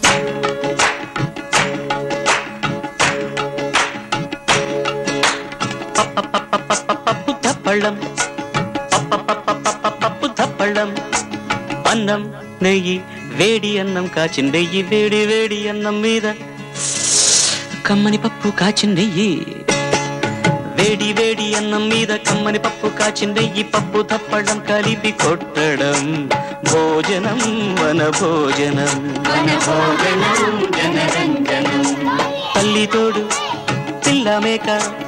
పళ్ళం అన్నం నెయ్యి వేడి అన్నం కాచిందెయ్యి వేడి వేడి అన్నం మీద కమ్మని పప్పు కాచిందెయ్యి వేడి వేడి అన్నం మీద కమ్మని పప్పు కాచిందెయ్యి పప్పు తప్పడం కలిపి కొట్టడం భోజనం వన భోజనం తల్లి తోడు పిల్ల మేక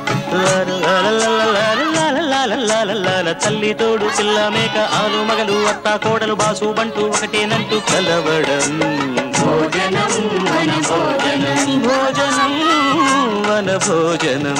తల్లి తోడు పిల్ల మేక ఆలు మగలు అత్త కోడలు బాసు బంటూ ఒకటేనంటూ కలవడం భోజనం వన భోజనం భోజనం వన భోజనం.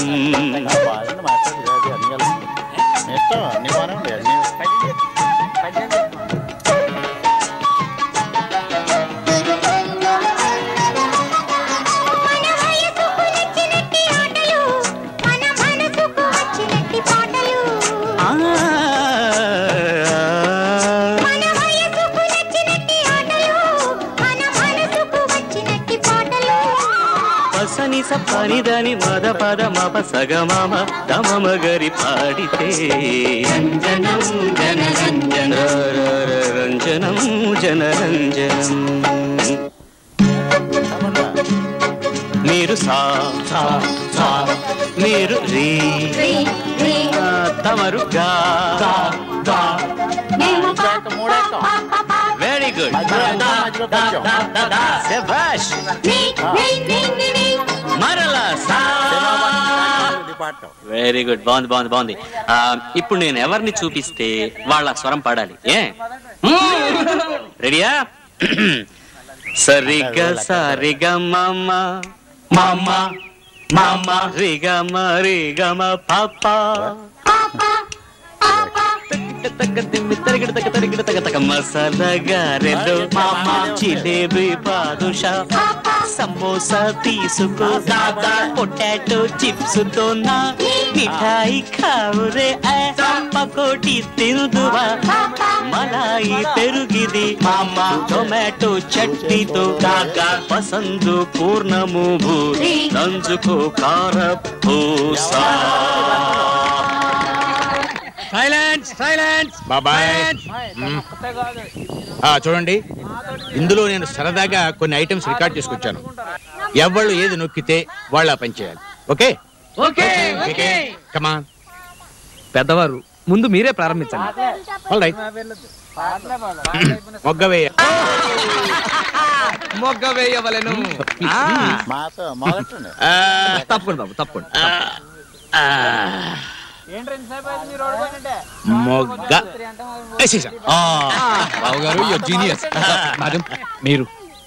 సపనిదని మద పద మప సగమామ దమమగరి పాడితే రంజనం జనరంజన రంజనం జనరంజనం. మీరు సా మీరు రీ తమరు గా వెరీ గుడ్ శభాష్ మరలా వెరీ గుడ్ బాగుంది బాగుంది బాగుంది. ఇప్పుడు నేను ఎవరిని చూపిస్తే వాళ్ళ స్వరం పాడాలి. ఏ రెడీయా? సరిగా సారిగా మామ మామ మామ రిగమ రిగమ పాప మసాలా గారెలు జిలేబీ బాదుషా సమోసా తీసుకో పొటాటో చిప్స్ తో నా మిఠాయి ఖావురే పకోటి తిందువా మలాయి పెరుగిది టొమాటో చట్నీతో పసందు పూర్ణము భూరి నంజుకో కారపూసా. సైలెన్స్ సైలెన్స్ బాబాయ్. చూడండి, ఇందులో నేను సరదాగా కొన్ని ఐటమ్స్ రికార్డ్ చేసుకొచ్చాను. ఎవళ్ళు ఏది నొక్కితే వాళ్ళ పని చేయాలి. Okay okay okay come on. పెద్దవారు ముందు మీరే ప్రారంభించండి. ఆల్రైట్. మొగ్గవేయ మొగ్గవేయవలెను. తప్పకుండా బాబు తప్పకుండా. మొగ్గ బాబు గారు జీనియస్. మీరు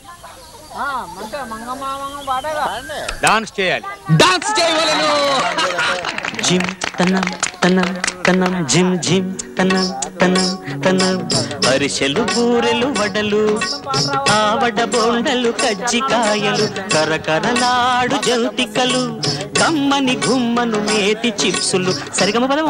డాన్స్ చేయాలి. డాన్స్ చేయవలెను. జిమ్ తనం తనం తనం జిమ్ జిమ్ తనం తనం తనం అరిసెలు బూరెలు వడలు ఆవడ బొండలు కజ్జికాయలు కరకరలాడు జంతికలు కమ్మని గుమ్మను నేతి చిప్సులు సరిగమ పదము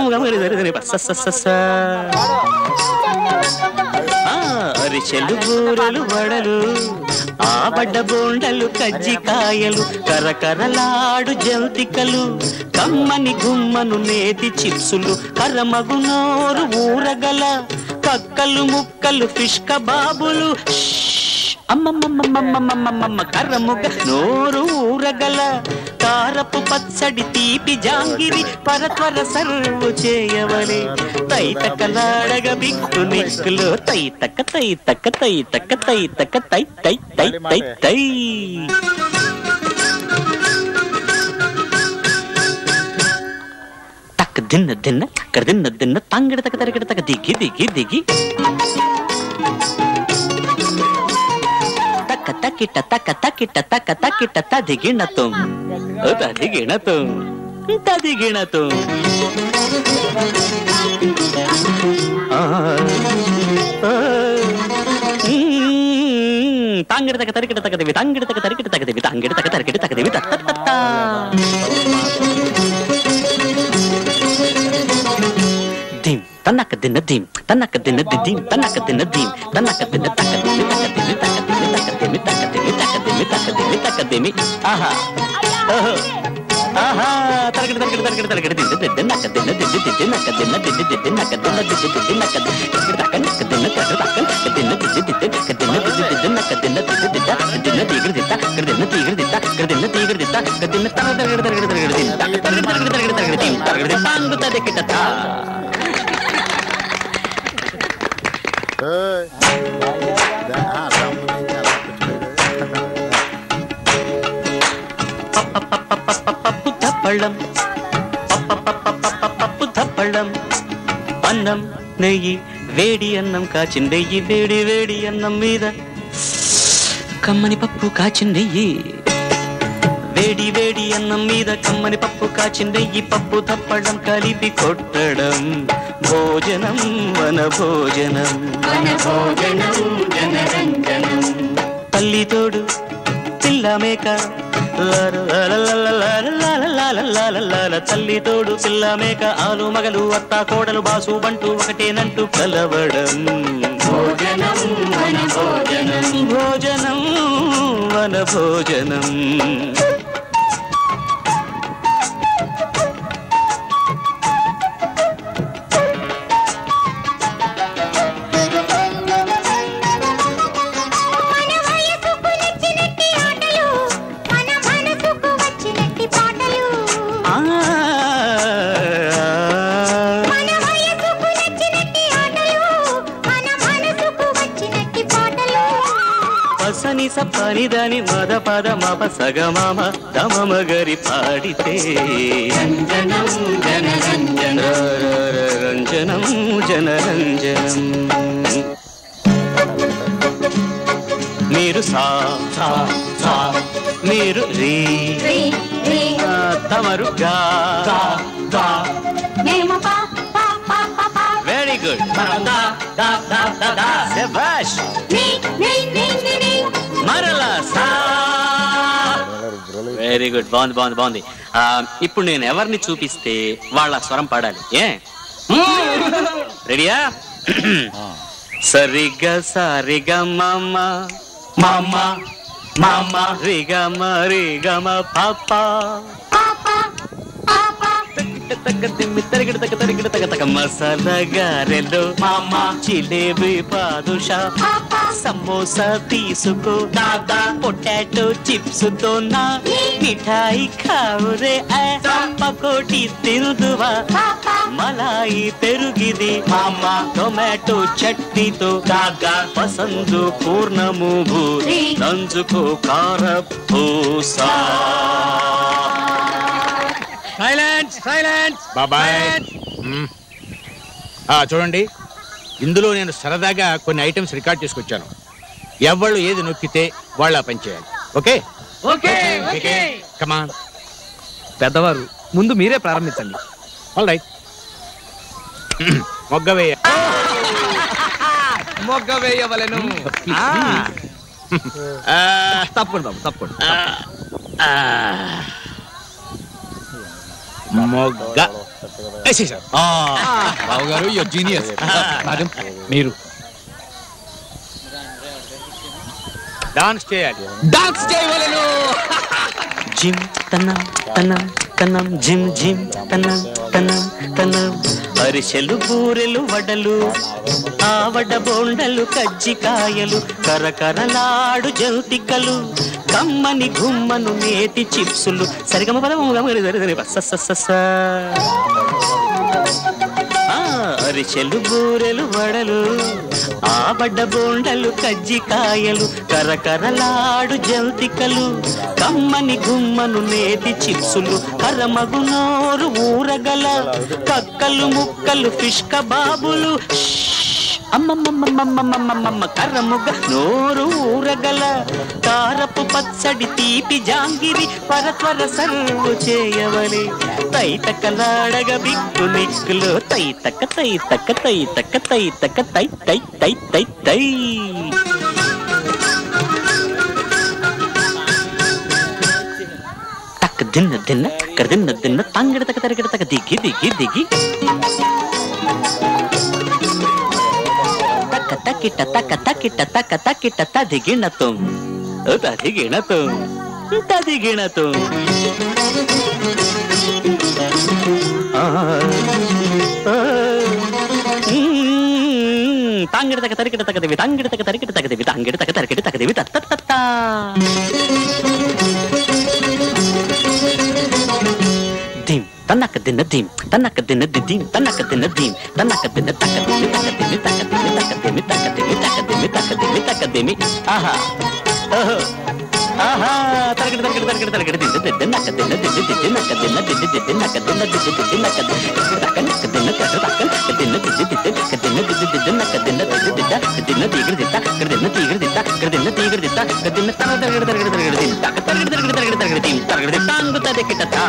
అరిసెలు బూరెలు వడలు ఆవడ బొండలు కజ్జికాయలు కరకరలాడు జంతికలు కమ్మని గుమ్మను నేతి చిప్సులు కరమగు నోరు ఊరగల కక్కలు ముక్కలు ఫిష్ కబాబులు అమ్మమ్మమ్మమ్మమ్మమ్మమ్మ కర్రముగ నోరు ఊరగల కారపు పచ్చడి తీపి జాంగిరి పరత్వర సర్వు చేయవలే తైతకలాడగ బిక్కు నిక్కులో తైతక తైతక తైతక తైతక తై తై తై తై తై. తక్క దిన్న దిన్న తక్క దిన్న దిన్న తంగిడ తక తరిగిడ తక దిగి దిగి దిగి తక్క తకిట తక్క తకిట తక్క తకిట తదిగిణతం తదిగిణతం తదిగిణతం. తాంగిడ తక తరికిట తకదేవి తాంగిడ తక తరికిట తకదేవి తాంగిడ తక తరికిట తకదేవి తత్త. దిం తన్నక దిన్న దిం తన్నక దిన్న దిం తన్నక దిన్న దిం తన్నక దిన్న తక దిన్న తక దిన్న తక దిన్న తక దిన్న తక దిన్న తక దిన్న తక దిన్న తెమి ఆహా ఓహో ఆహా తరగడి తరగడి తరగడి తరగడి దిద్దు దిద్దు నక్క దిన్న దిద్దు దిద్దు నక్క దిన్న దిద్దు దిద్దు నక్క దిన్న దిద్దు దిద్దు నక్క దిద్దు దక్క నక్క దిన్న తరగడి దక్క నక్క దిన్న దిద్దు దిద్దు నక్క దిన్న దిద్దు దిద్దు నక్క దిన్న దిద్దు దిద్ద దిన్న తీగడి దిద్ద దిన్న తీగడి దిద్ద దిన్న తీగడి దిద్ద దిన్న తరగడి తరగడి తరగడి దిన్న తరగడి తరగడి తరగడి తరగడి దిన్న తరగడి తాంగు తదకిట పప్పు తప్పళ్ళం అన్నం నెయ్యి వేడి అన్నం కాచిందెయ్యి వేడి వేడి అన్నం మీద కమ్మని పప్పు కాచిందెయ్యి వేడి వేడి అన్నం మీద కమ్మని పప్పు కాచిందెయ్యి పప్పు తప్పడం కలిపి కొట్టడం భోజనం వన భోజనం తల్లి తోడు పిల్ల మేక తల్లి తోడు పిల్ల మేక ఆలు మగలు అత్త కోడలు బాసు బంటూ ఒకటేనంటూ కలవడం భోజనం వన భోజనం సపనిదని మద పద మప సగమామ దమమ గరి పాడితే రంజనం జనరంజనం మీరు సా మీరు రీ తమరు గా వెరీ గుడ్ శభాష్ మరలా వెరీ గుడ్ బాగుంది బాగుంది బాగుంది ఇప్పుడు నేను ఎవరిని చూపిస్తే వాళ్ళ స్వరం పాడాలి ఏ రెడీయా సరిగా సారిగా మామ మామ మామ రిగమ రిగమ పాప మసాలా గారెలు మామ జిలేబీ బాదుషా సమోసా తీసుకో దాదా పొటాటో చిప్స్ తో నా మిఠాయి ఖావురే పకోటి తిరుదువా మలాయి పెరుగిది మామ టొమాటో చట్నీతో దాదా పసందు పూర్ణము భూరి నంజుకో కారపూసా సైలెన్స్ సైలెన్స్ బాబాయ్ చూడండి ఇందులో నేను సరదాగా కొన్ని ఐటమ్స్ రికార్డ్ చేసుకొచ్చాను ఎవళ్ళు ఏది నొక్కితే వాళ్ళ పని చేయాలి ఓకే ఓకే కమాన్ పెద్దవారు ముందు మీరే ప్రారంభించండి ఆల్ రైట్ మొగ్గ వేయవలెను తప్పకుండా బాబు తప్పకుండా మొగ్గ బాబు గారు యువర్ జీనియస్ మేడం మీరు డాన్స్ చేయాలి డాన్స్ చేయవలెను జిమ్ తనం తనం తనం జిమ్ జిమ్ తనం తనం తనం అరిసెలు బూరెలు వడలు ఆవడ బోండలు కజ్జికాయలు కరకరలాడు జంతికలు కమ్మని గుమ్మను నేతి చిప్సులు సరిగమ పదము అరిసెలు బూరెలు వడలు ఆవడ బోండలు కజ్జికాయలు కరకరలాడు జంతికలు కమ్మని గుమ్మను నేతి చిప్సులు కరమగు నోరు ఊరగల కక్కలు ముక్కలు ఫిష్ కబాబులు అమ్మమ్మమ్మమ్మమ్మమ్మమ్మ కర్రముగ నోరు ఊరగల కారపు పచ్చడి తీపి జాంగిరి పరత్వర సర్వు చేయవలే తైతకలాడగ బిక్కు నిక్కులో తైతక తైతక తైతక తైతక తై తై తై తై తై తక్క దిన్న దిన్న కర్దిన్న దిన్న తంగిడ తక తరిగిడ తక దిగి దిగి దిగి తకిట తక తకిట తక తకిట తదిగిణతం తదిగిణతం తదిగిణతో తాంగిడ తగ తరికిట తగదివి తాంగిడ తగ తరికిట తగదివి తాంగిడ తగ తరికిట తగదివి తత్త దిం తన్నక దిన్న దిం తన్నక దిన్న దిం తన్నక దిన్న దిం తన్నక దిన్న తక్కదిమి తక్కదిమి తక్కదిమి తక్కదిమి తక్కదిమి తక్కదిమి తక్కదిమి తక్కదిమి ఆహా ఓహో ఆహా తరగడ తరగడ తరగడ తరగడ దిద్ద దిద్ద నక్క దిన్న దిద్ద దిద్ద నక్క దిన్న దిద్ద దిద్ద నక్క దిన్న దిద్ద దిద్ద నక్క తక్క నక్క దిన్న తక్క తక్క దిన్న దిద్ద దిద్ద నక్క దిన్న దిద్ద దిద్ద నక్క దిన్న దిద్ద దిద్ద దిన్న తీగడ దిద్ద దిన్న తీగడ దిద్ద దిన్న తీగడ దిద్ద దిన్న తరగడ తరగడ తరగడ దిన్న తక్క తరగడ తరగడ తరగడ తరగడ దిన్న తరగడ దిద్ద తాంగు తదకిట తా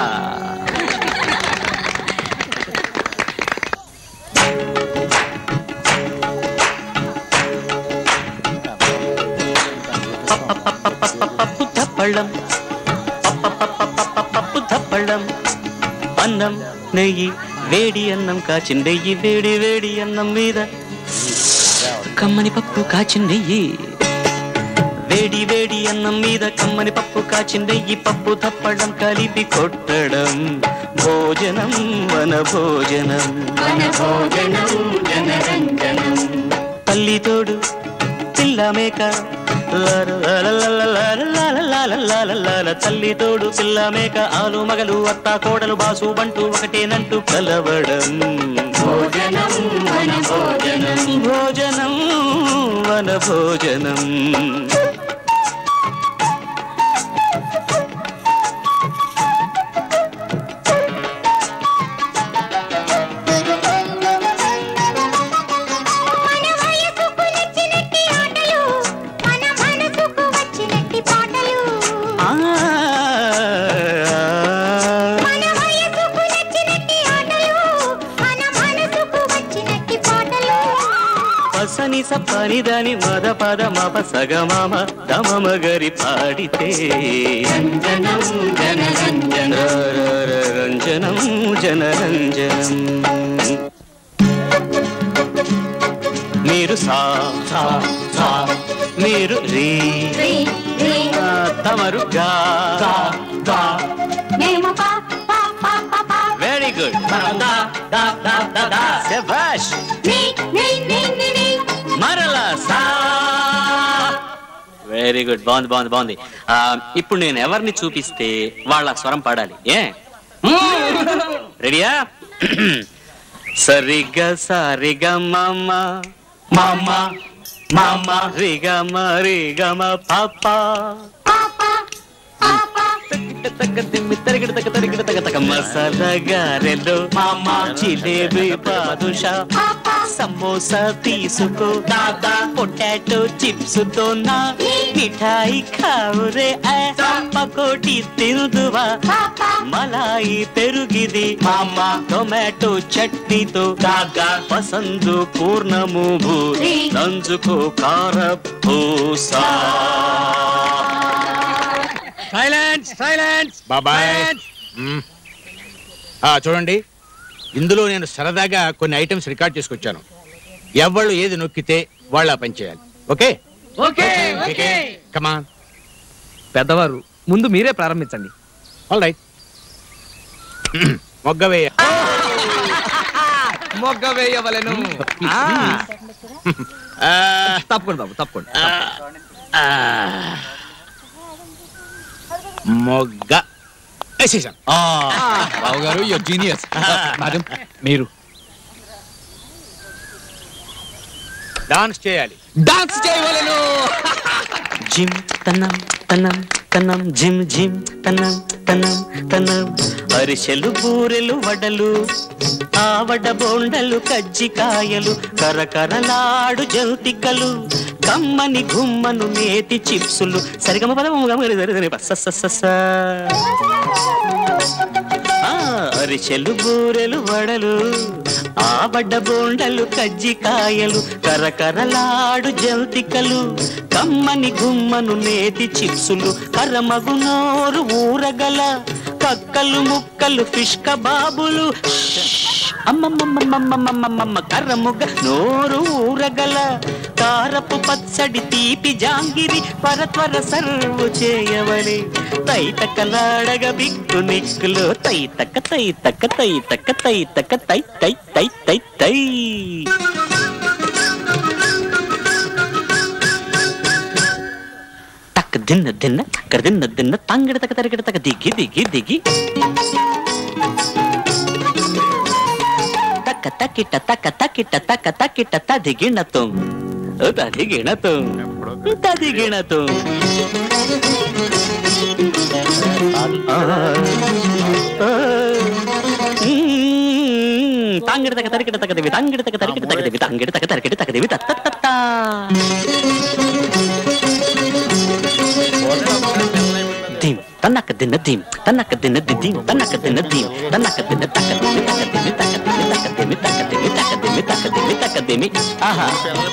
పళ్ళం పప్పు పళ్ళం అన్నం నెయ్యి వేడి అన్నం కాచిన నెయ్యి వేడి వేడి అన్నం మీద కమ్మని పప్పు కాచిన నెయ్యి వేడి వేడి అన్నం మీద కమ్మని పప్పు కాచిన నెయ్యి పప్పు తప్పడం కలిపి కొట్టడం భోజనం వన భోజనం తల్లి తోడు పిల్ల మేక తల్లి తోడు పిల్ల మేక ఆలు మగలు అత్త కోడలు బాసు బంటూ ఒకటేనంటూ కలవడం భోజనం వన భోజనం సని సప్పని దాని మద పద మప సగమామ దమమ గరి పాడితే రంజనం జనరంజనం జనరంజనం మీరు సా మీరు రీ తమరు గా వెరీ గుడ్ శభాష్ మరలా సా వెరీ గుడ్ బాగుంది బాగుంది బాగుంది ఇప్పుడు నేను ఎవరిని చూపిస్తే వాళ్ళ స్వరం పాడాలి ఏ రెడీయా సరిగా సారిగా మామ మామ మామ రిగమ రిగమ పాప మసాలా గారెలు మామ జిలేబీ బాదుషా సమోసా తీసుకో దాదా పొటాటో చిప్స్ తో నా మిఠాయి ఖావురే పకోటి తిందువా మలాయి పెరుగిది మామ టొమాటో చట్నీతో దాదా పసందు పూర్ణము భూరి నంజుకో కార పూసా సైలెన్స్ సైలెన్స్ బాబాయ్ చూడండి ఇందులో నేను సరదాగా కొన్ని ఐటమ్స్ రికార్డ్ చేసుకొచ్చాను ఎవళ్ళు ఏది నొక్కితే వాళ్ళ పని చేయాలి ఓకే ఓకే ఓకే కమాన్ పెద్దవారు ముందు మీరే ప్రారంభించండి ఆల్ రైట్ మొగ్గవేయ మొగ్గ వేయవలెను తప్పకుండా బాబు తప్పకుండా మొగ్గ వేసేసాను బాబు గారు యువర్ జీనియస్ మేడం మీరు డాన్స్ చేయాలి డాన్స్ చేయవలెను జిమ్ తనం తనం తనం జిమ్ జిమ్ తనం తనం తనం అరిసెలు బూరెలు వడలు ఆవడ బోండలు కజ్జికాయలు కరకరలాడు జంతికలు కమ్మని గుమ్మను నేతి చిప్సులు సరిగమ పదము అరిసెలు బూరెలు వడలు ఆవడ బోండలు కజ్జికాయలు కరకరలాడు జంతికలు కమ్మని గుమ్మను నేతి చిప్సులు కరమగు నోరు ఊరగల కక్కలు ముక్కలు ఫిష్ కబాబులు అమ్మమ్మమ్మమ్మమ్మమ్మమ్మ కర్రముగ్గ నోరు ఊరగల కారపు పచ్చడి తీపి జాంగిరి పరత్వర సర్వు చేయవలే తైతకలాడగ బిక్కు నిక్కులో తైతక తైతక తైతక తైతక తై తై తై తై తై తక్క దిన్న దిన్న తక్క దిన్న దిన్న తంగిడ తక తరిగిడ తక దిగి దిగి దిగి తక్క తక్కిట తక్క తక్కిట తక్క తక్కిట తదిగిణతం తదిగిణతం తదిగిణతం తాంగిడ తక తరికిట తకదివి తాంగిడ తక తరికిట తకదివి తాంగిడ తక తరికిట తకదివి తత్త dim tanaka dinna dim tanaka dinna dim tanaka dinna dim tanaka dinna takadimi takadimi takadimi takadimi takadimi takadimi takadimi takadimi aha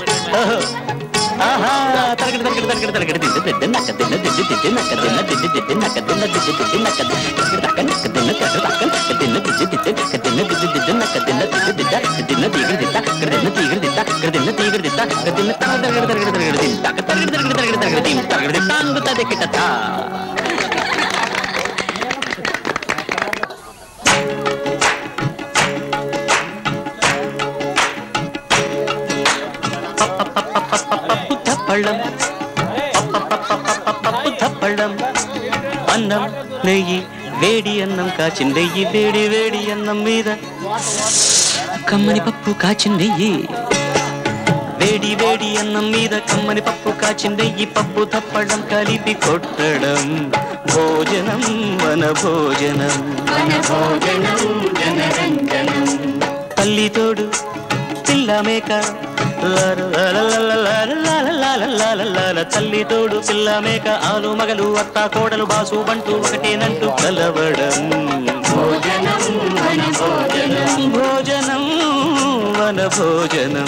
aha taragada taragada taragada taragada dinna dinna dinna dinna dinna dinna nakadinna dinna nakadinna dinna nakadinna nakadinna kadinna dinna kadinna dinna tigir ditta kadinna tigir ditta kadinna tigir ditta kadinna taragada taragada taragada dinna taragada taragada taragada taragada dinna taragada tangu tadekita పళ్ళం అన్నం నెయ్యి వేడి అన్నం కాచిందెయ్యి వేడి వేడి అన్నం మీద కమ్మని పప్పు కాచిందెయ్యి వేడి వేడి అన్నం మీద కమ్మని పప్పు కాచిందెయ్యి పప్పు తప్పడం కలిపి కొట్టడం భోజనం వన భోజనం జనరంజనం తల్లి తోడు పిల్ల మేక తల్లి తోడు పిల్ల మేక ఆలు మగలు అత్త కోడలు బాసు బంటూ ఒకటేనంటూ కలవడం భోజనం వన భోజనం భోజనం వన భోజనం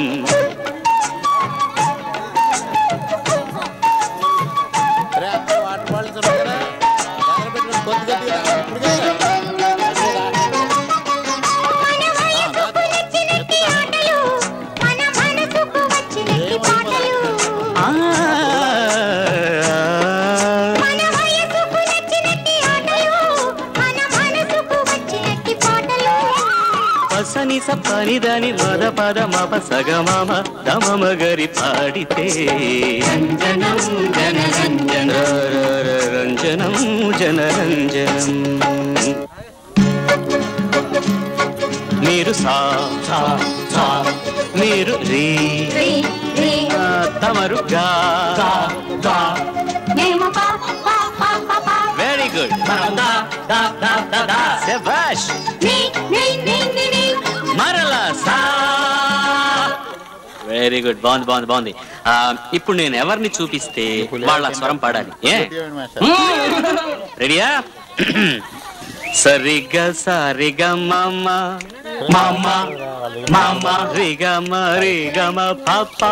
సని సపని దని మద పద మప సగమమ దమమ గరి పాడితే రంజనం జనరంజన రంజనం జనరంజనం మీరు సా సా సా మీరు రీ తమరు గా గా వెరీ గుడ్ శభాష్ మరలా సా వెరీ గుడ్ బాగుంది బాగుంది బాగుంది ఇప్పుడు నేను ఎవరిని చూపిస్తే వాళ్ళ స్వరం పాడాలి ఏ రెడీయా సరిగా సారిగా మామ మామ మామ రిగమ రిగమ పాప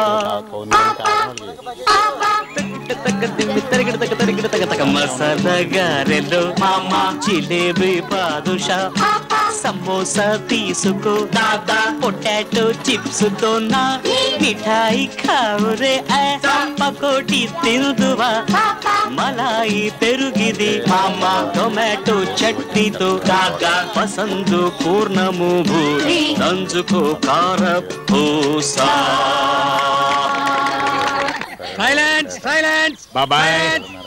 మసాలా గారెలో మామ జిలేబీ బాదుషా సమోసా తీసుకో దాదా పొటాటో చిప్స్ తో నా మిఠాయి ఖావురే పకోటి తిందువా మలాయి పెరుగిది మామ టొమాటో చట్నీతో దాదా పసందు పూర్ణము భూరి నంజుకో కారపూసా సైలెన్స్ సైలెన్స్ బాబాయ్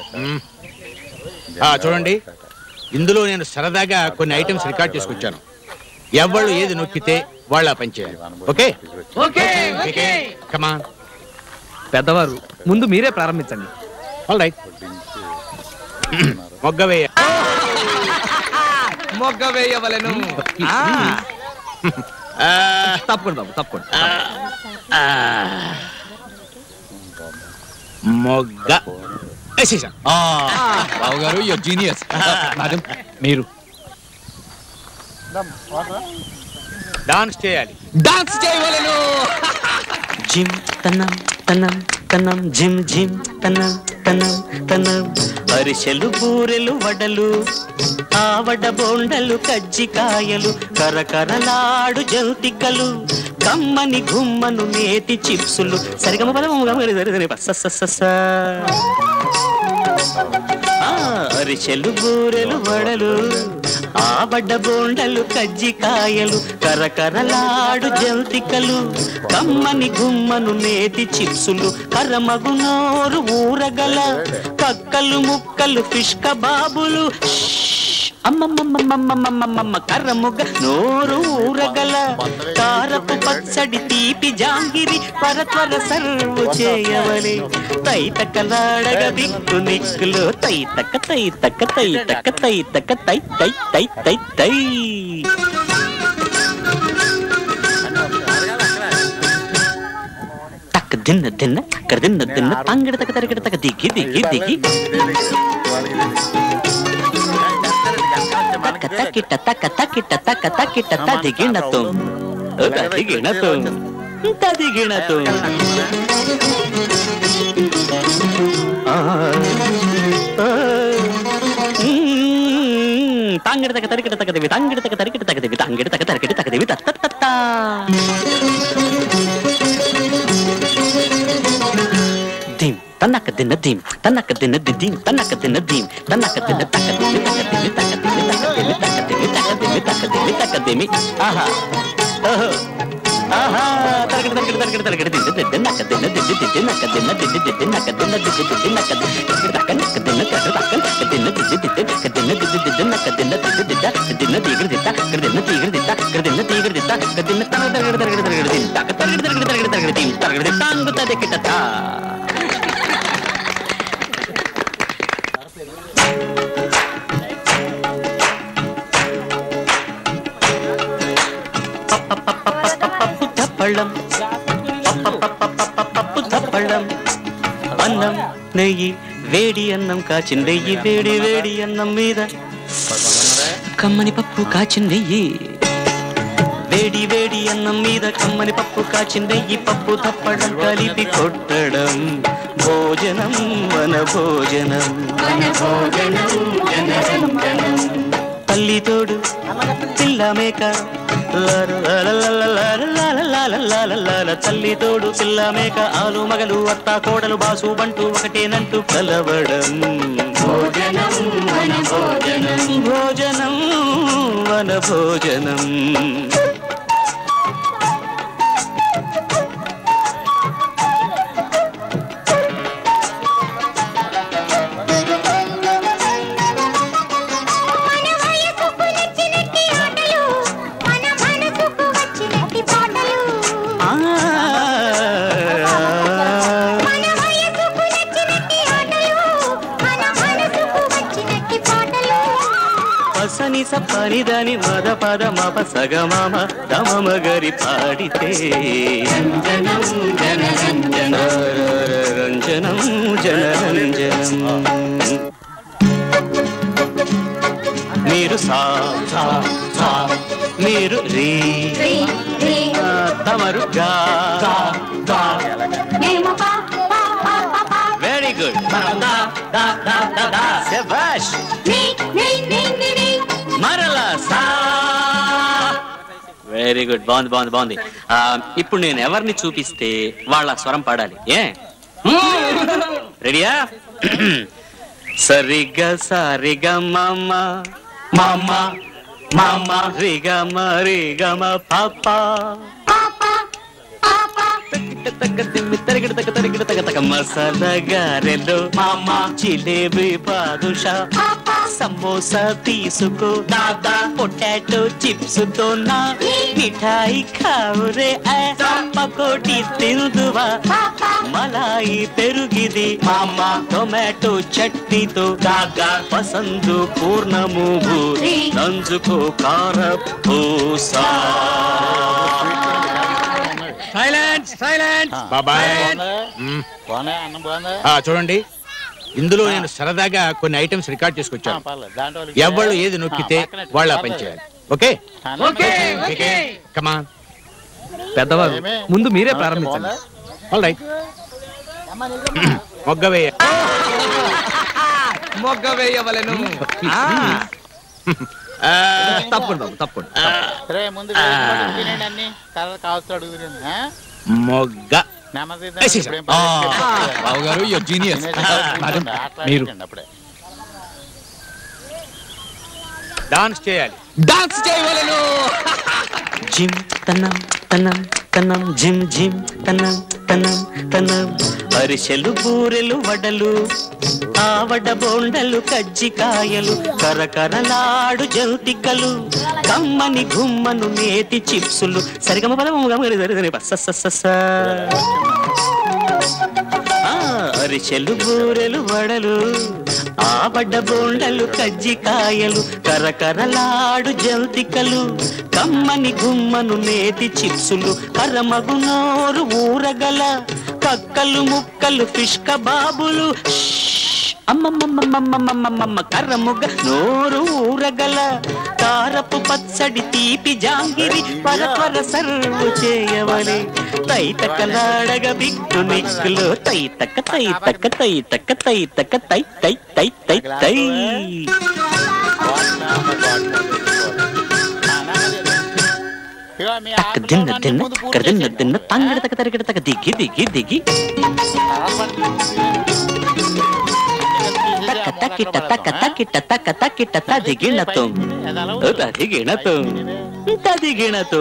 చూడండి ఇందులో నేను సరదాగా కొన్ని ఐటమ్స్ రికార్డ్ చేసుకొచ్చాను ఎవళ్ళు ఏది నొక్కితే వాళ్ళ పని చేయాలి ఓకే ఓకే కమాన్ పెద్దవారు ముందు మీరే ప్రారంభించండి ఆల్ రైట్ మొగ్గవేయ మొగ్గ వేయవలెను తప్పకుండా బాబు తప్పకుండా మొగ్గ బాబు గారు యువర్ జీనియస్ మేడం మీరు డాన్స్ చేయాలి డాన్స్ చేయవలెను జిమ్ తనం తనం తనం జిమ్ జిమ్ తనం తనం తనం అరిసెలు బూరెలు వడలు ఆవడ బోండలు కజ్జికాయలు కరకరలాడు జంతికలు కమ్మని గుమ్మను నేతి చిప్సులు సరిగమ అరిసెలు బూరెలు వడలు ఆవడ బోండలు కజ్జికాయలు కరకరలాడు జంతికలు కమ్మని గుమ్మను నేతి చిప్సులు కరమగు నోరు ఊరగల కక్కలు ముక్కలు ఫిష్ కబాబులు అమ్మమ్మమ్మమ్మమ్మమ్మమ్మ కర్రముగ నోరు ఊరగల కారపు పచ్చడి తీపి జాంగిరి పరత్వర సర్వు చేయవలే తైతకలాడగ దిక్కు నిక్కులు తైతక తైతక తైతక తైతక తై తై తై తై తై తక్క దిన్న దిన్న తక్క దిన్న దిన్న తంగిడ తక తరిగిడ తక దిగి దిగి దిగి తకిట తక తకిట తక తకిట తదిగిణతో తదిగిణతో తదిగిణతో తాంగిడ తక తరికిట తకదేవి తాంగిడ తక తరికిట తకదేవి తాంగిడ తక తరికిట తకదేవి తత్త దిం తన్నక దిన్న దిం తన్నక దిన్న దిం తన్నక దిన్న దిం తన్నక దిన్న తకదేవి తకదేవి తకదేవి తకదేవి తకదేవి తకదేవి తకదేవి తకదేవి ఆహా ఓహో ఆహా తరగడ తరగడ తరగడ తరగడ దిద్ద నక్క దిన్న దిద్ద దిద్ద నక్క దిన్న దిద్ద దిద్ద నక్క దిన్న దిద్ద దిద్ద నక్క దిన్న తక్క నక్క దిన్న తక్క తక్క నక్క దిన్న దిద్ద దిద్ద నక్క దిన్న దిద్ద దిద్ద నక్క దిన్న దిద్ద దిద్ద దిన్న తీగర దిద్ద దిన్న తీగర దిద్ద దిన్న తీగర దిద్ద దిన్న తరగడ తరగడ తరగడ దిన్న తక్క తరగడ తరగడ తరగడ తరగడ దిన్న తరగడ తాంగు తదకిట పళ్ళం అన్నం నెయ్యి వేడి అన్నం కాచిన నెయ్యి వేడి వేడి అన్నం మీద కమ్మని పప్పు కాచిన నెయ్యి వేడి వేడి అన్నం మీద కమ్మని పప్పు కాచిన నెయ్యి పప్పు తప్పడం కలిపి కొట్టడం భోజనం వన భోజనం తల్లి తోడు పిల్ల మేక తల్లి తోడు పిల్ల మేక ఆలు మగలు అత్త కోడలు బాసు బంటూ ఒకటేనంటూ కలవడం భోజనం వన భోజనం భోజనం వన భోజనం సపనిదని మద పద మప సగమమ దమమ గరి పాడితే రంజనం జనరంజనం రంజనం జనరంజనం మీరు సా సా సా మీరు రీ తమరు గా గా వెరీ గుడ్ శభాష్ మరలా సా వెరీ గుడ్ బాగుంది బాగుంది బాగుంది ఇప్పుడు నేను ఎవరిని చూపిస్తే వాళ్ళ స్వరం పాడాలి ఏ రెడీయా సరిగా సారిగా మామ మామ మామ రిగమ రిగమ పాప మసాలా గారెలు మామ జిలేబీ బాదుషా సమోసా తీసుకో దాదా పొటాటో చిప్స్ తో నా మిఠాయి ఖావురే పకోడీ తిందువా మలాయి పెరుగిది మామ టొమాటో చట్నీతో దాగా పసందు పూర్ణము భూరి నంజుకో కారపూసా సైలెన్స్ సైలెన్స్ బాబాయ్ చూడండి ఇందులో నేను సరదాగా కొన్ని ఐటమ్స్ రికార్డ్ చేసుకొచ్చాను ఎవళ్ళు ఏది నొక్కితే వాళ్ళ పని చేయాలి ఓకే కమాన్ పెద్దవారు ముందు మీరే ప్రారంభించండి ఆల్ రైట్ మొగ్గవేయ మొగ్గ వేయవలెను. తప్పకుండా తప్పకుండా మొగ్గ బావగారు యువర్ జీనియస్. మేడం మీరు డాన్స్ చేయాలి. డాన్స్ చేయవలెను. జిమ్ తనం తనం తనం జిమ్ జిమ్ తనం తనం తనం అరిసెలు బూరెలు వడలు ఆవడ బోండలు కజ్జికాయలు కరకరలాడు జంతికలు కమ్మని గుమ్మను నేతి చిప్సులు సరిగమ అరిసెలు బూరెలు వడలు ఆవడ బోండలు కజ్జికాయలు కరకరలాడు జంతికలు కమ్మని గుమ్మను నేతి చిప్సులు కరమగు నోరు ఊరగల కక్కలు ముక్కలు ఫిష్ కబాబులు అమ్మమ్మమ్మమ్మమ్మమ్మమ్మ కర్రముగ నోరు ఊరగల కారపు పచ్చడి తీపి జాంగిరి పరపర సర్వు చేయవలే తైతకలాడగ బిక్కు నిక్కులు తైతక తైతక తైతక తైతక తై తై తై తై తై దిన్న దిన్న దిన్న దిన్న తంగడతక తరిగడతక దిగి దిగి దిగి తకిట తక తకిట తక తకిట తదిగిణతో తదిగిణతో తదిగిణతో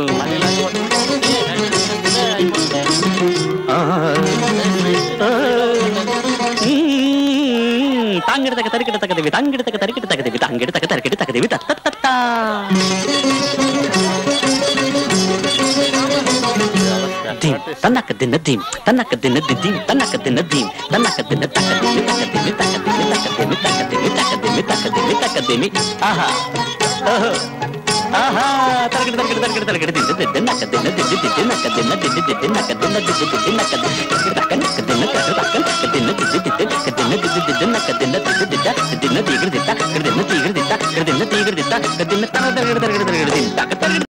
తాంగిడతక తరికిట తకదివి తాంగిడతక తరికిట తకదివి తాంగిడతక తరికిట తకదివి తత్తత్త dim tanaka dinna dim tanaka dinna dim tanaka dinna dim tanaka dinna takadimi takadimi takadimi takadimi takadimi takadimi takadimi takadimi aha aha targid targid targid targid dinna naka dinna dinna naka dinna dinna naka dinna dinna naka takan dinna takan dinna dinna naka dinna dinna digir ditta dinna digir ditta dinna digir ditta dinna targid targid targid dinna